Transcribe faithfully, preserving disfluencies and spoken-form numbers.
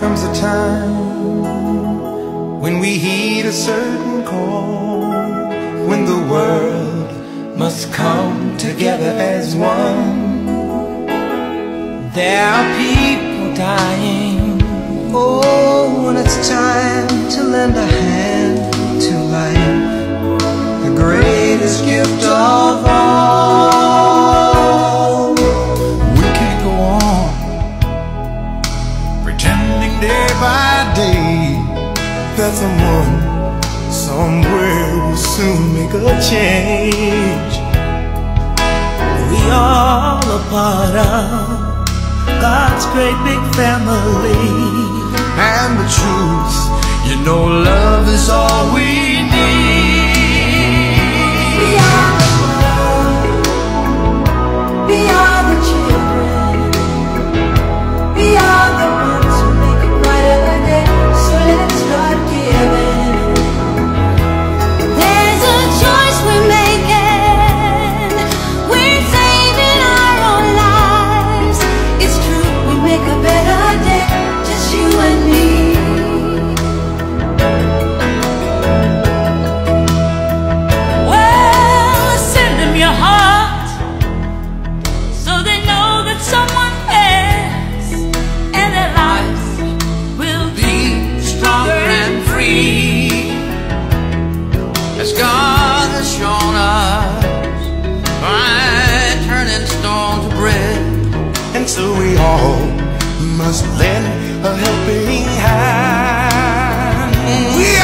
comes a time when we heed a certain call, when the world must come together as one. There are people dying, oh, when it's time to lend a hand to life, the greatest gift of all. We can't go on pretending day by day that someone somewhere will soon make a change. We all a part of God's great big family, and the truth, you know, love is all we need. We are the world, we are the children, we are the ones who make a brighter day. So let's start giving. There's a choice we're making. We're saving our own lives. It's true, we make a better day, just you and me. Well, send them your heart so they know that someone cares, and their lives will be stronger and free, As God has shown us by turning stone to bread. And so we all must lend a helping hand. We